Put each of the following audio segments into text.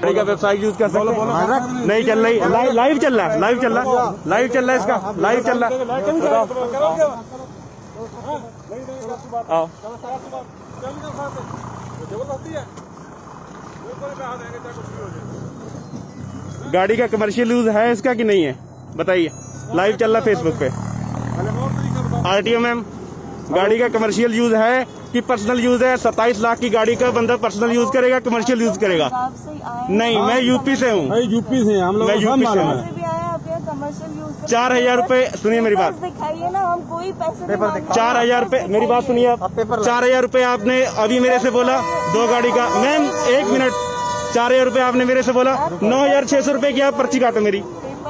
गाड़ी का website use कर सकते हैं? नहीं चल रही, लाइव चल रहा है, लाइव चल रहा है, लाइव चल रहा है, इसका लाइव चल रहा है। आओ गाड़ी का कमर्शियल यूज है इसका कि नहीं है बताइए? लाइव चल रहा है फेसबुक पे। आरटीओ मैम, गाड़ी का कमर्शियल यूज है कि पर्सनल यूज है? 27 लाख की गाड़ी का बंदा पर्सनल यूज करेगा, कमर्शियल यूज करेगा? नहीं, मैं यूपी से हूँ। यूपी से हम लोग, मैं यूपी से हूँ। 4,000 रुपए, सुनिए मेरी बात, दिखाइए ना, हम कोई पैसे 4,000 रुपए, मेरी बात सुनिए आप। 4,000 रुपए आपने अभी मेरे से बोला 2 गाड़ी का। मैम 1 मिनट, 4,000 रुपए आपने मेरे से बोला, 9,600 रुपए की आप पर्ची काटो मेरी।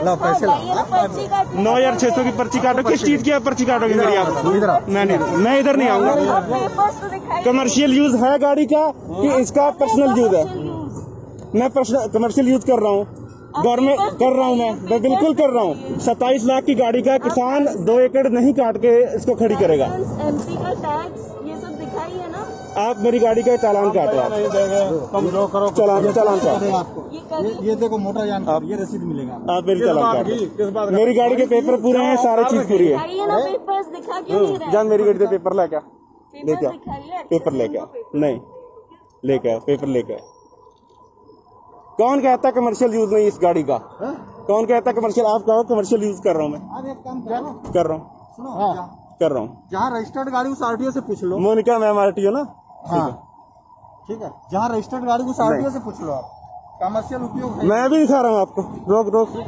9,600 की पर्ची काटो। किस चीज की आप पर्ची काटोगे मेरी? आप मैं इधर नहीं आऊंगा। कमर्शियल यूज है गाड़ी का कि इसका पर्सनल यूज है? मैं कमर्शियल यूज कर रहा हूँ, गवर्नमेंट कर रहा हूँ, मैं बिल्कुल कर रहा हूँ। 27 लाख की गाड़ी का किसान 2 एकड़ नहीं काट के इसको खड़ी करेगा। एमपी का टैक्स ये सब दिखाइए ना। आप मेरी गाड़ी का चालान काटो, चालान काटो। ये देखो मोटर यान, आप ये रसीद मिलेगा। आप मेरी चालान काटो। मेरी गाड़ी के पेपर पूरे हैं, सारी चीज पूरी है। जान मेरी गाड़ी के पेपर लेके पेपर लेके नहीं लेके पेपर लेके। कौन कहता कमर्शियल यूज नहीं इस गाड़ी का? कौन कहता कमर्शियल? आप कहो कमर्शियल यूज कर रहा हूँ मैं, कर रहा हूँ, कर रहा हूँ। जहाँ रजिस्टर्ड गाड़ी उस आरटीओ से पूछ लो। मोनिका मैम आरटीओ ना? हाँ ठीक है, जहाँ रजिस्टर्ड गाड़ी उस आरटीओ से पूछ लो आप। कमर्शियल उपयोग है। मैं भी दिखा रहा हूँ आपको। रोक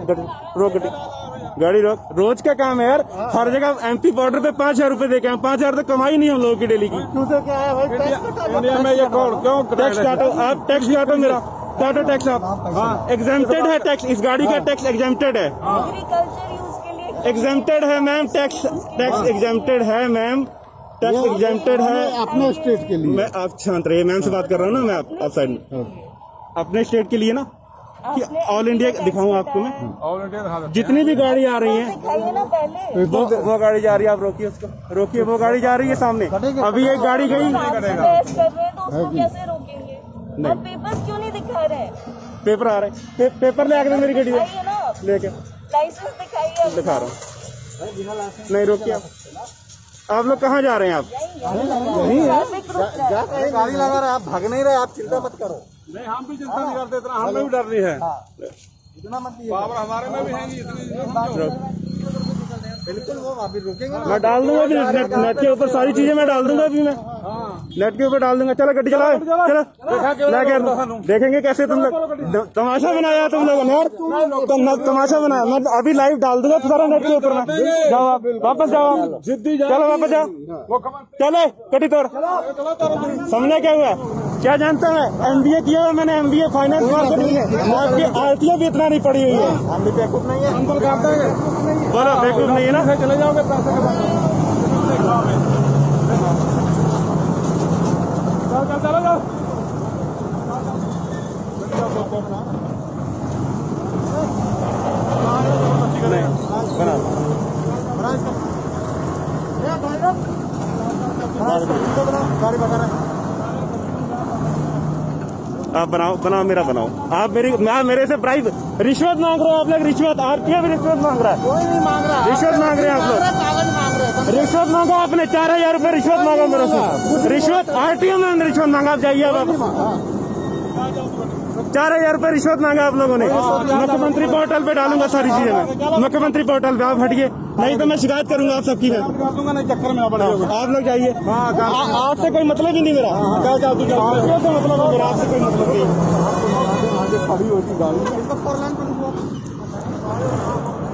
गाड़ी रोक। रोज का काम है यार, हर जगह एमपी बॉर्डर पे 5,000 रुपए देके 5,000 तो कमाई नहीं हम लोगों की डेली की। क्या है भाई? क्यों टैक्स काटो? आप टैक्स काटो, मेरा काटो टैक्स आप। हाँ एग्जेम्प्टेड है टैक्स, इस गाड़ी का टैक्स एग्जेम्प्टेड है। एग्रीकल्चर यूज के लिए एग्जेम्प्टेड है मैम, टैक्स एग्जेम्प्टेड है मैम, टैक्स एग्जेम्प्टेड है अपने स्टेट के लिए। मैं आप शांत रहिए, मैम से बात कर रहा हूँ ना मैं, आप साइड में। अपने स्टेट के लिए ना कि ऑल इंडिया दिखाऊं आपको मैं? ऑल इंडिया जितनी भी गाड़ी आ रही है, दिखाइए ना पहले। वो गाड़ी जा रही है, आप रोकिए उसको, रोकिए। वो गाड़ी जा रही है सामने, अभी एक गाड़ी गई। बहस कर रहे हैं तो उसको कैसे रोकेंगे? आप पेपर्स क्यों नहीं दिखा रहे? पेपर आ रहे हैं, पेपर ले आके मेरी गाड़ी लेके लाइसेंस दिखाइए। दिखा रहा हूँ। नहीं रोकिए आप लोग कहाँ जा रहे हैं? आप यही है, गाड़ी लगा रहे, आप भाग नहीं रहे, आप चिंता मत करो। नहीं हम भी चिंता नहीं करते, इतना हमें भी डर रही है। इतना मत पावर हमारे में भी है इतनी। बिल्कुल वो अभी रुकेंगे। मैं डाल दूंगा अभी नेट के ऊपर, सारी चीजें मैं डाल दूंगा अभी, मैं नेट के ऊपर डाल दूंगा। चलो गड्डी चलाओ, चलो देखेंगे कैसे तुम लोग तमाशा बनाया तुम लोगों ने यार, तमाशा बनाया। मैं अभी लाइव डाल दूंगा सारा नेट के ऊपर में। जाओ आप, वापस जाओ, चलो वापस जाओ, चले गड्डी तोड़। समझे क्या हुआ? क्या जानता है? MBA किया हुआ मैंने, MBA फाइनेंस मार्केटिंग में। आपकी आरटीओ भी इतना नहीं पड़ी हुई है। हम भी बेवकूफ नहीं है, हम तो काटते हैं। बोलो बेवकूफ नहीं है ना? चले जाओगे पैसे के बाद। चलो जाओ। गाड़ी बना रहे। आप बनाओ मेरा बनाओ। आप मेरे से प्राइस रिश्वत मांग रहे हो आप लोग? रिश्वत, आरटीओ भी रिश्वत मांग रहा है। कोई नहीं मांग रहा, रिश्वत मांग रहे हैं आप लोग। कागज मांग रहे हैं। रिश्वत मांगा आपने, 4,000 रुपए रिश्वत मांगा मेरे से। रिश्वत आरटीओ में रिश्वत मांगा। आप जाइए, आप 4,000 रुपए रिश्वत मांगा आप लोगों ने। मुख्यमंत्री पोर्टल पे डालूंगा सारी चीजें मैं, मुख्यमंत्री पोर्टल पे। आप हटिए, नहीं तो मैं शिकायत करूंगा आप सबकी। मैं नहीं चक्कर में आप लोग जाइए, आपसे कोई मतलब ही नहीं मेरा। आरटीओ से मतलब है मेरा, आपसे कोई मतलब नहीं। आगे खड़ी होती गाड़ी।